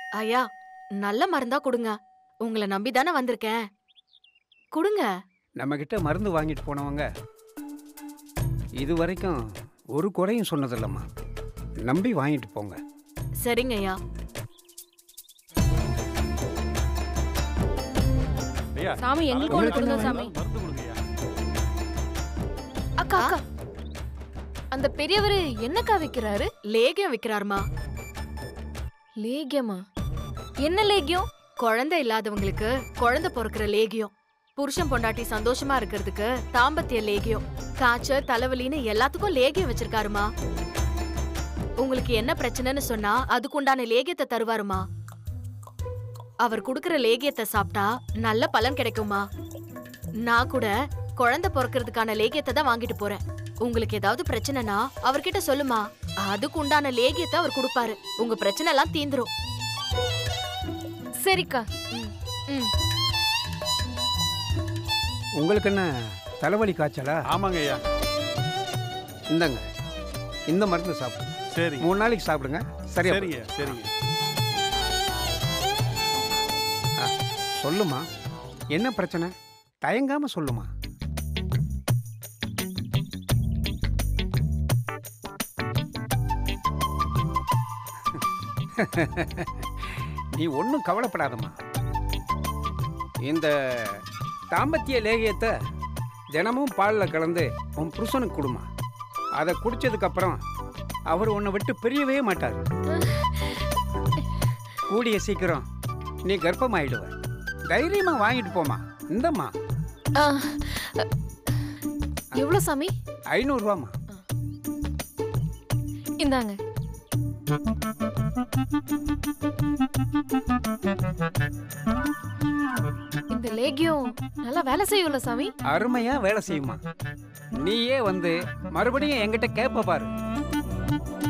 ஐயா, நல்ல மருந்தா குடுங்க. உங்கள நம்பி தானே வந்திருக்கேன். குடுங்க. நம்ம கிட்ட மருந்து வாங்கிட்டு போனவங்க இது வரைக்கும் ஒரு குறையும் சொன்னதில்லம்மா. நம்பி வாங்கிட்டு போங்க. சரிங்க ஐயா. சாமி எங்களுக்கு ஒண்ணு கொடுங்க சாமி. அக்கா அக்கா, அந்த பெரியவரு என்னக்கா விக்கிறாரு? லேகியம் விக்கிறாருமா. லேகியமா? என்ன லேகியம்? குழந்தை இல்லாதவங்களுக்கு குழந்தை பொறுக்கிற லேகியம். புருஷன் பொண்டாட்டி சந்தோஷமா இருக்கிறதுக்கு தாம்பத்திய லேகியம். காய்ச்சல் தலைவலின்னு எல்லாத்துக்கும் லேகியம் வச்சிருக்காருமா. உங்களுக்கு என்ன பிரச்சனைன்னு சொன்னா அதுக்குண்டான லேகியத்தை தருவாருமா. அவர் குடுக்கிற லேகியத்தை சாப்பிட்டா நல்ல பலன் கிடைக்குமா. நான் கூட குழந்தை பொறுக்கிறதுக்கான லேகியத்தை தான் வாங்கிட்டு போறேன். உங்களுக்கு ஏதாவது பிரச்சனைனா அவர்கிட்ட சொல்லுமா. அதுக்கு உண்டான லேகியத்தை அவர் கொடுப்பாரு. உங்க பிரச்சனை எல்லாம் தீந்துரும். சரிக்கா. உங்களுக்கு என்ன தலைவலி காய்ச்சலா? ஆமாங்க ஐயா. இந்தாங்க, இந்த மருந்து சாப்பிடுங்க. சரி, 3 நாளைக்கு சாப்பிடுங்க. சரியா? சரிங்க சரிங்க. சொல்லுமா, என்ன பிரச்சனை? தயங்காம சொல்லுமா. நீ ஒன்றும் கவலைப்படாதம்மா. இந்த தாம்பத்திய லேகியத்தை தினமும் பாலில் கலந்து உன் புருஷனுக்கு கொடுமா. அதை குடிச்சதுக்கப்புறம் அவர் உன்னை விட்டு பிரியவே மாட்டார். கூடிய சீக்கிரம் நீ கர்ப்பமாயிடுவ. தைரியமா வாங்கிட்டு போமா. இந்தம்மா. எவ்வளவு சாமி? 500 ரூபாமா. இந்தாங்க. இந்த லேகியம் நல்லா வேலை செய்யும்ல சாமி? அருமையா வேலை செய்யுமா. நீயே வந்து மறுபடியும் என்கிட்ட கேட்ப பாரு.